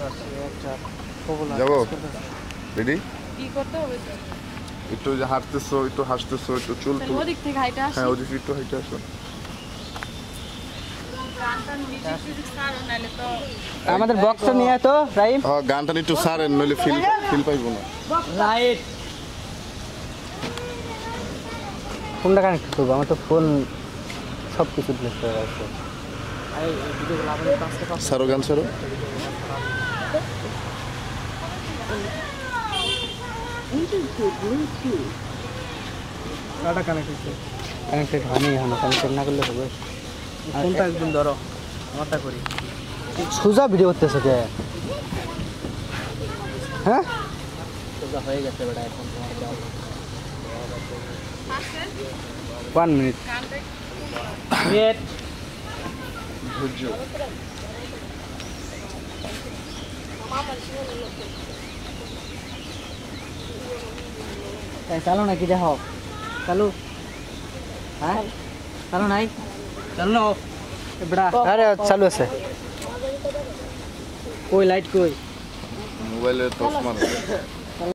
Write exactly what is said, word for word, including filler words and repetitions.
যাবো রেডি কি করতে হবে একটু যে হাঁটতেছো একটু হাসতেছো একটু চুল তো ওদিক থেকে হাইটা আসি হ্যাঁ ওদিকে একটু হাইটা আসো আমাদের বক্সটা নিয়ে তো রাইম হ্যাঁ গানটা একটু সারেন নইলে ফিল ফিল পাইবো না রাইট ফোনটা কানেক্ট করবো আমার তো ফোন সব কিছু ডিলিট করে রাখছে সারো গান সারো কাটা কানেক্ট কানেক্টেড হয়নি এখনো কানেক্টেড না করলে হবে ফোনটা একদিন ধরো আমারটা করি সোজা ভিডিও করতেছে কে হ্যাঁ সোজা হয়ে গেছে বেটা এখন তোমার দাও ওয়ান মিনিট মিনিট ধৈর্য চালু নাকি দেখো চালু হ্যাঁ চালু নাই চালু না বেটা আরে চালু আছে কই লাইট কই মোবাইলে টর্চ মারো